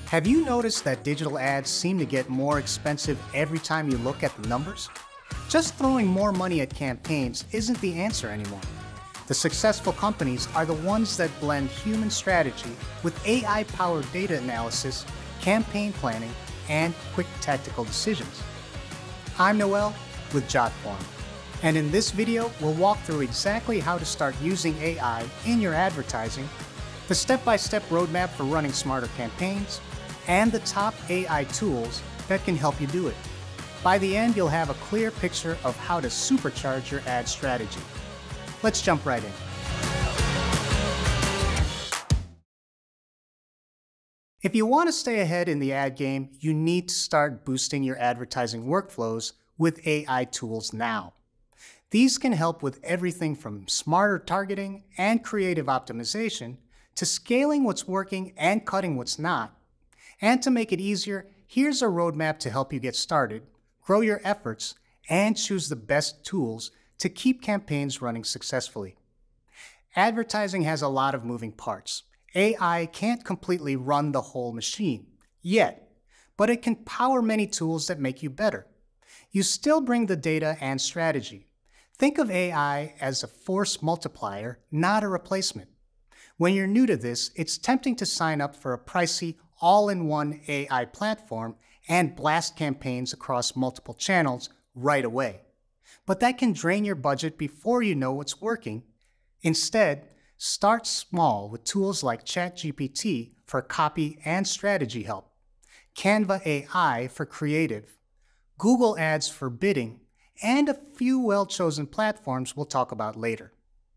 Have you noticed that digital ads seem to get more expensive every time you look at the numbers? Just throwing more money at campaigns isn't the answer anymore. The successful companies are the ones that blend human strategy with AI-powered data analysis, campaign planning, and quick tactical decisions. I'm Noel with JotForm, and in this video, we'll walk through exactly how to start using AI in your advertising, the step-by-step roadmap for running smarter campaigns, and the top AI tools that can help you do it. By the end, you'll have a clear picture of how to supercharge your ad strategy. Let's jump right in. If you want to stay ahead in the ad game, you need to start boosting your advertising workflows with AI tools now. These can help with everything from smarter targeting and creative optimization to scaling what's working and cutting what's not. And to make it easier, here's a roadmap to help you get started, grow your efforts, and choose the best tools to keep campaigns running successfully. Advertising has a lot of moving parts. AI can't completely run the whole machine, yet, but it can power many tools that make you better. You still bring the data and strategy. Think of AI as a force multiplier, not a replacement. When you're new to this, it's tempting to sign up for a pricey, all-in-one AI platform and blast campaigns across multiple channels right away. But that can drain your budget before you know what's working. Instead, start small with tools like ChatGPT for copy and strategy help, Canva AI for creative, Google Ads for bidding, and a few well-chosen platforms we'll talk about later.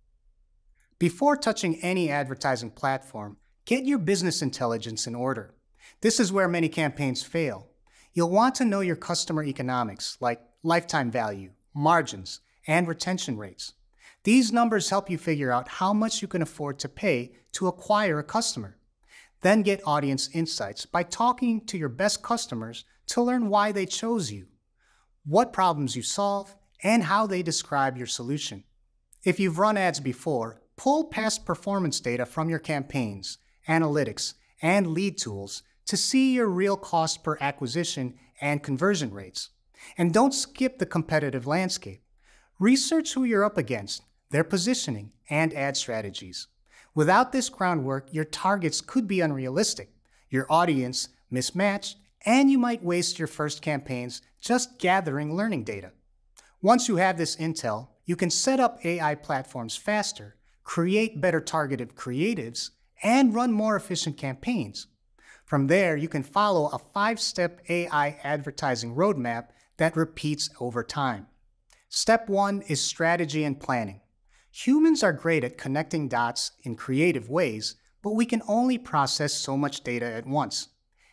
Before touching any advertising platform, get your business intelligence in order. This is where many campaigns fail. You'll want to know your customer economics, like lifetime value, margins, and retention rates. These numbers help you figure out how much you can afford to pay to acquire a customer. Then get audience insights by talking to your best customers to learn why they chose you, what problems you solve, and how they describe your solution. If you've run ads before, pull past performance data from your campaigns, analytics, and lead tools to see your real cost per acquisition and conversion rates. And don't skip the competitive landscape. Research who you're up against, their positioning, and ad strategies. Without this groundwork, your targets could be unrealistic, your audience mismatched, and you might waste your first campaigns just gathering learning data. Once you have this intel, you can set up AI platforms faster, create better targeted creatives, and run more efficient campaigns. From there, you can follow a 5-step AI advertising roadmap that repeats over time. Step 1 is strategy and planning. Humans are great at connecting dots in creative ways, but we can only process so much data at once.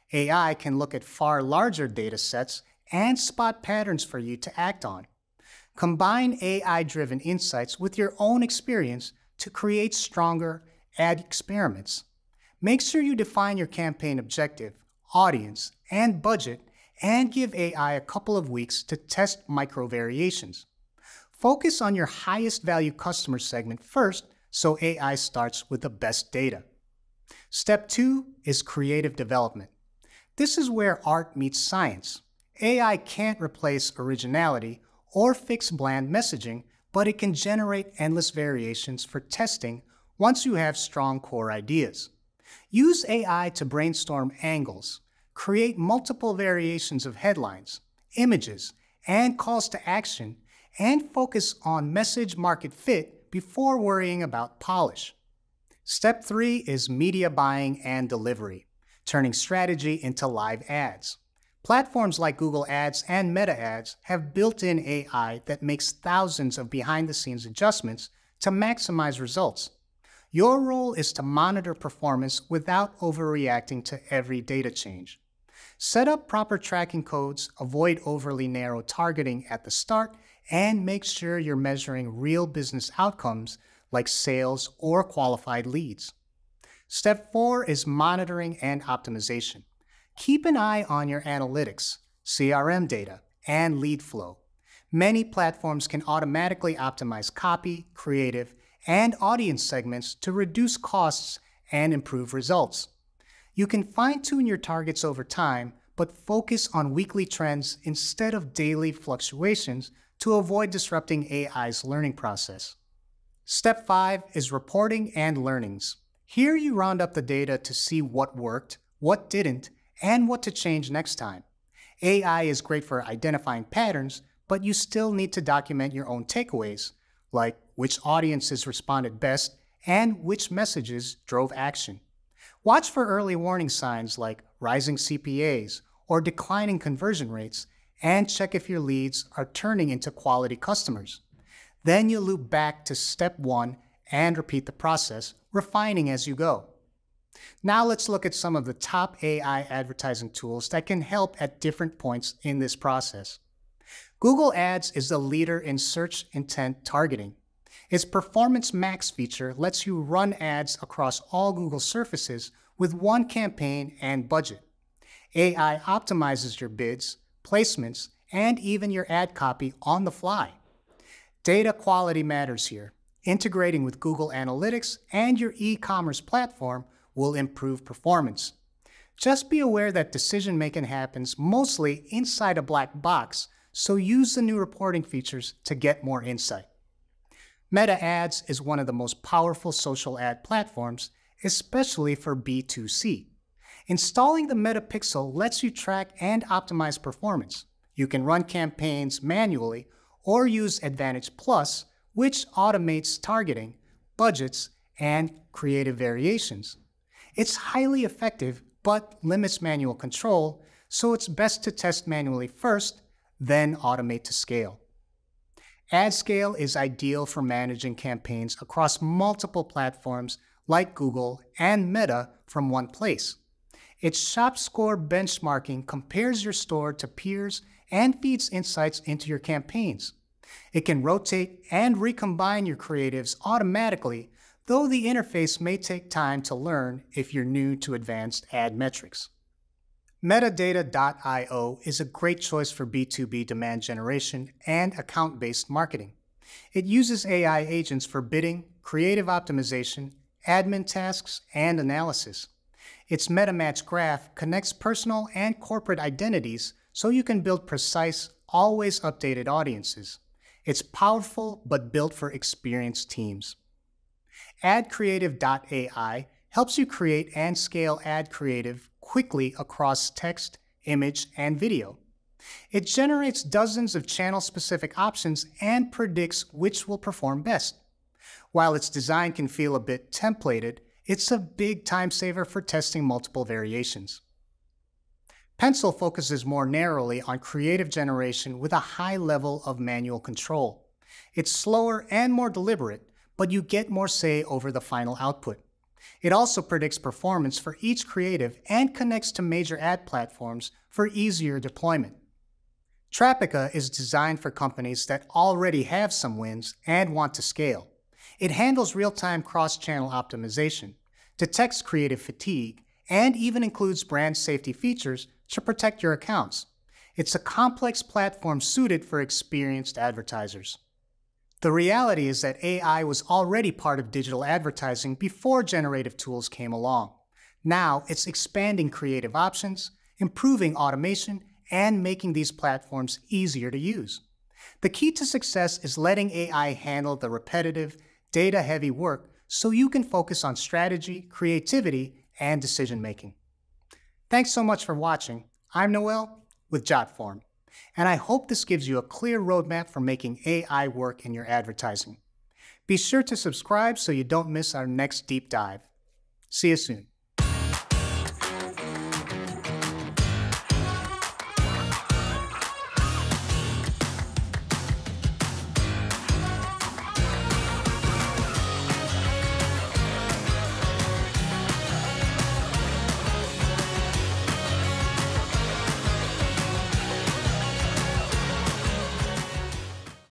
AI can look at far larger data sets and spot patterns for you to act on. Combine AI-driven insights with your own experience to create stronger ad experiments. Make sure you define your campaign objective, audience, and budget, and give AI a couple of weeks to test micro variations. Focus on your highest value customer segment first so AI starts with the best data. Step 2 is creative development. This is where art meets science. AI can't replace originality or fix bland messaging, but it can generate endless variations for testing once you have strong core ideas. Use AI to brainstorm angles, create multiple variations of headlines, images, and calls to action, and focus on message market fit before worrying about polish. Step 3 is media buying and delivery, turning strategy into live ads. Platforms like Google Ads and Meta Ads have built-in AI that makes thousands of behind-the-scenes adjustments to maximize results. Your role is to monitor performance without overreacting to every data change. Set up proper tracking codes, avoid overly narrow targeting at the start, and make sure you're measuring real business outcomes like sales or qualified leads. Step 4 is monitoring and optimization. Keep an eye on your analytics, CRM data, and lead flow. Many platforms can automatically optimize copy, creative, and audience segments to reduce costs and improve results. You can fine-tune your targets over time, but focus on weekly trends instead of daily fluctuations to avoid disrupting AI's learning process. Step 5 is reporting and learnings. Here you round up the data to see what worked, what didn't, and what to change next time. AI is great for identifying patterns, but you still need to document your own takeaways, like which audiences responded best and which messages drove action. Watch for early warning signs like rising CPAs or declining conversion rates, and check if your leads are turning into quality customers. Then you loop back to step 1 and repeat the process, refining as you go. Now let's look at some of the top AI advertising tools that can help at different points in this process. Google Ads is the leader in search intent targeting. Its Performance Max feature lets you run ads across all Google surfaces with one campaign and budget. AI optimizes your bids, placements, and even your ad copy on the fly. Data quality matters here. Integrating with Google Analytics and your e-commerce platform will improve performance. Just be aware that decision-making happens mostly inside a black box, so use the new reporting features to get more insight. Meta Ads is one of the most powerful social ad platforms, especially for B2C. Installing the Meta Pixel lets you track and optimize performance. You can run campaigns manually or use Advantage Plus, which automates targeting, budgets, and creative variations. It's highly effective but limits manual control, so it's best to test manually first, then automate to scale. AdScale is ideal for managing campaigns across multiple platforms like Google and Meta from one place. Its shop score benchmarking compares your store to peers and feeds insights into your campaigns. It can rotate and recombine your creatives automatically, though the interface may take time to learn if you're new to advanced ad metrics. Metadata.io is a great choice for B2B demand generation and account-based marketing. It uses AI agents for bidding, creative optimization, admin tasks, and analysis. Its MetaMatch graph connects personal and corporate identities so you can build precise, always updated audiences. It's powerful but built for experienced teams. Adcreative.ai helps you create and scale ad creative quickly across text, image, and video. It generates dozens of channel-specific options and predicts which will perform best. While its design can feel a bit templated, it's a big time saver for testing multiple variations. Pencil focuses more narrowly on creative generation with a high level of manual control. It's slower and more deliberate, but you get more say over the final output. It also predicts performance for each creative and connects to major ad platforms for easier deployment. Trapica is designed for companies that already have some wins and want to scale. It handles real-time cross-channel optimization, detects creative fatigue, and even includes brand safety features to protect your accounts. It's a complex platform suited for experienced advertisers. The reality is that AI was already part of digital advertising before generative tools came along. Now it's expanding creative options, improving automation, and making these platforms easier to use. The key to success is letting AI handle the repetitive, data-heavy work so you can focus on strategy, creativity, and decision-making. Thanks so much for watching. I'm Noel with JotForm, and I hope this gives you a clear roadmap for making AI work in your advertising. Be sure to subscribe so you don't miss our next deep dive. See you soon.